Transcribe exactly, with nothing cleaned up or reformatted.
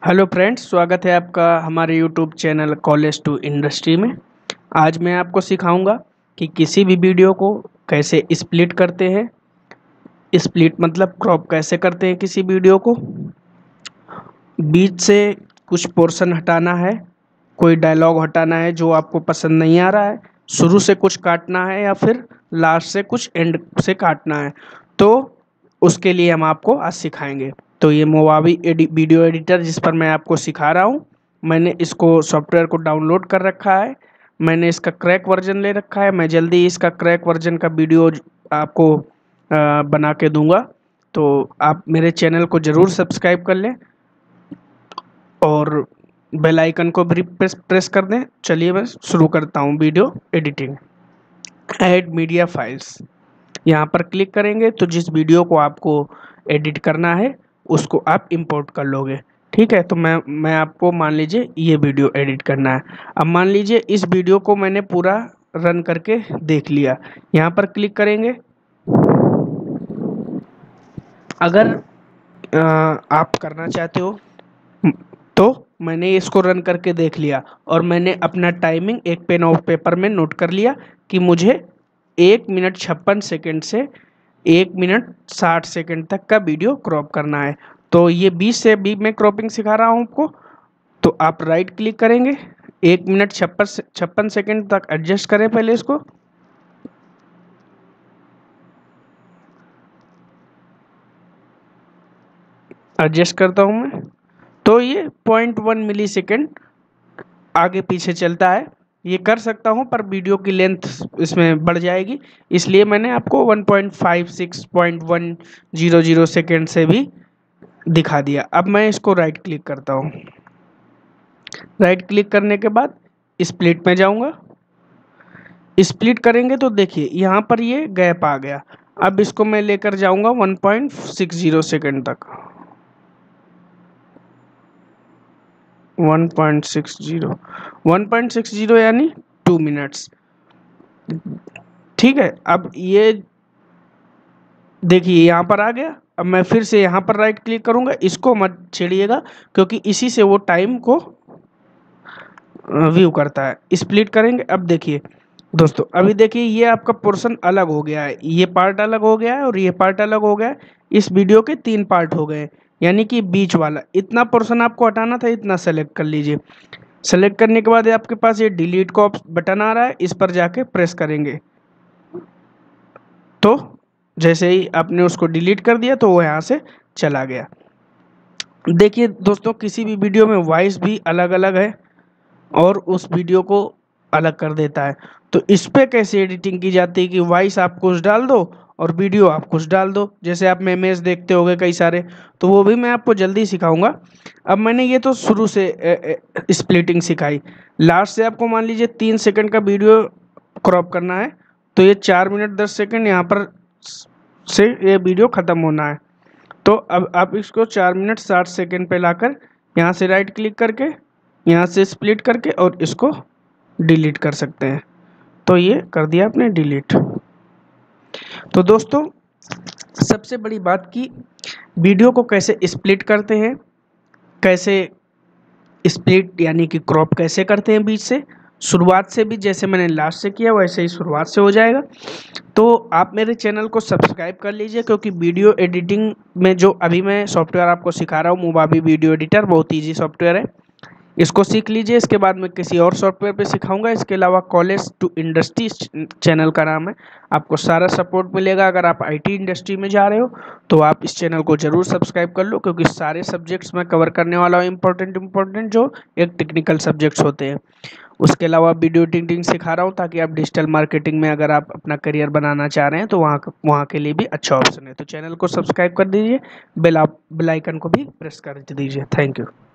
Hello friends, स्वागत है आपका हमारे YouTube channel college to industry में। आज मैं आपको सिखाऊंगा कि किसी भी वीडियो को कैसे स्प्लिट करते हैं। स्प्लिट मतलब क्रॉप कैसे करते हैं किसी वीडियो को। बीच से कुछ पोर्शन हटाना है, कोई डायलॉग हटाना है जो आपको पसंद नहीं आ रहा है, शुरू से कुछ काटना है या फिर लास्ट से कुछ एंड से काटना है। तो उसके लिए हम आपको आज सिखाएंगे। तो ये मोवावी एडि वीडियो एडिटर जिस पर मैं आपको सिखा रहा हूँ, मैंने इसको सॉफ्टवेयर को डाउनलोड कर रखा है। मैंने इसका क्रैक वर्जन ले रखा है। मैं जल्दी ही इसका क्रैक वर्जन का वीडियो आपको अ, बना के दूंगा। तो आप मेरे चैनल को ज़रूर सब्सक्राइब कर लें और बेल आइकन को भी प्रेस प्रेस कर दें। चलिए मैं शुरू करता हूँ video editing. Add media files, यहाँ पर क्लिक करेंगे तो जिस वीडियो को आपको एडिट करना है उसको आप इंपोर्ट कर लोगे। ठीक है, तो मैं मैं आपको मान लीजिए ये वीडियो एडिट करना है। अब मान लीजिए इस वीडियो को मैंने पूरा रन करके देख लिया। यहाँ पर क्लिक करेंगे। अगर अ, आप करना चाहते हो तो मैंने इसको रन करके देख लिया और मैंने अपना टाइमिंग एक पेन और पेपर में नोट कर लिया कि मुझे एक मिनट छप्पन सेकेंड से एक मिनट साठ सेकेंड तक का वीडियो क्रॉप करना है। तो ये बीस से भी मैं क्रॉपिंग सिखा रहा हूँ आपको। तो आप राइट क्लिक करेंगे, एक मिनट छप्पन छप्पन सेकेंड तक एडजस्ट करें। पहले इसको एडजस्ट करता हूँ मैं। तो ये पॉइंट वन मिली सेकेंड आगे पीछे चलता है। ये कर सकता हूँ पर वीडियो की लेंथ इसमें बढ़ जाएगी, इसलिए मैंने आपको one point five six point one zero zero second से भी दिखा दिया। अब मैं इसको राइट क्लिक करता हूँ। राइट क्लिक करने के बाद स्प्लिट में जाऊँगा। स्प्लिट करेंगे तो देखिए यहाँ पर ये गैप आ गया। अब इसको मैं लेकर जाऊँगा one point six zero second तक। One point six zero one point six zero यानी टू मिनट्स। ठीक है, अब ये देखिए यहाँ पर आ गया। अब मैं फिर से यहाँ पर राइट क्लिक करूँगा। इसको मत छेड़िएगा क्योंकि इसी से वो टाइम को व्यू करता है। स्प्लिट करेंगे। अब देखिए दोस्तों, अभी देखिए ये आपका पोर्शन अलग हो गया है, ये पार्ट अलग हो गया है और ये पार्ट अलग हो गया है। इस वीडियो के तीन पार्ट हो गए, यानी कि बीच वाला इतना पोर्शन आपको हटाना था, इतना सेलेक्ट कर लीजिए। सेलेक्ट करने के बाद आपके पास ये डिलीट का बटन आ रहा है, इस पर जाके प्रेस करेंगे। तो जैसे ही आपने उसको डिलीट कर दिया तो वो यहाँ से चला गया। देखिए दोस्तों, किसी भी वीडियो में वॉइस भी अलग अलग है और उस वीडियो को अलग कर देता है। तो इस पे कैसे एडिटिंग की जाती है कि वॉइस आप कुछ डाल दो और वीडियो आप कुछ डाल दो। जैसे आप मेमेज देखते होंगे कई सारे, तो वो भी मैं आपको जल्दी सिखाऊंगा। अब मैंने ये तो शुरू से स्प्लिटिंग सिखाई। लास्ट से आपको मान लीजिए तीन सेकंड का वीडियो क्रॉप करना है, तो ये चार मिनट दस सेकंड यहाँ पर से ये वीडियो ख़त्म होना है। तो अब आप इसको चार मिनट साठ सेकंड पे लाकर यहाँ से राइट क्लिक करके यहाँ से स्प्लिट करके और इसको डिलीट कर सकते हैं। तो ये कर दिया आपने डिलीट। तो दोस्तों, सबसे बड़ी बात कि वीडियो को कैसे स्प्लिट करते हैं, कैसे स्प्लिट यानी कि क्रॉप कैसे करते हैं बीच से, शुरुआत से भी जैसे मैंने लास्ट से किया वैसे ही शुरुआत से हो जाएगा। तो आप मेरे चैनल को सब्सक्राइब कर लीजिए क्योंकि वीडियो एडिटिंग में जो अभी मैं सॉफ्टवेयर आपको सिखा रहा हूँ, मोवावी वीडियो एडिटर, बहुत ईजी सॉफ्टवेयर है। इसको सीख लीजिए। इसके बाद मैं किसी और सॉफ्टवेयर पे सिखाऊंगा। इसके अलावा कॉलेज टू इंडस्ट्री चैनल का नाम है, आपको सारा सपोर्ट मिलेगा। अगर आप आईटी इंडस्ट्री में जा रहे हो तो आप इस चैनल को जरूर सब्सक्राइब कर लो क्योंकि सारे सब्जेक्ट्स मैं कवर करने वाला हूँ, इंपॉर्टेंट इंपॉर्टेंट जो एक टेक्निकल सब्जेक्ट्स होते हैं। उसके अलावा वीडियो एडिटिंग सिखा रहा हूँ ताकि आप डिजिटल मार्केटिंग में अगर आप अपना करियर बनाना चाह रहे हैं तो वहाँ वहाँ के लिए भी अच्छा ऑप्शन है। तो चैनल को सब्सक्राइब कर दीजिए, बेल बेल आइकन को भी प्रेस कर दीजिए। Thank you.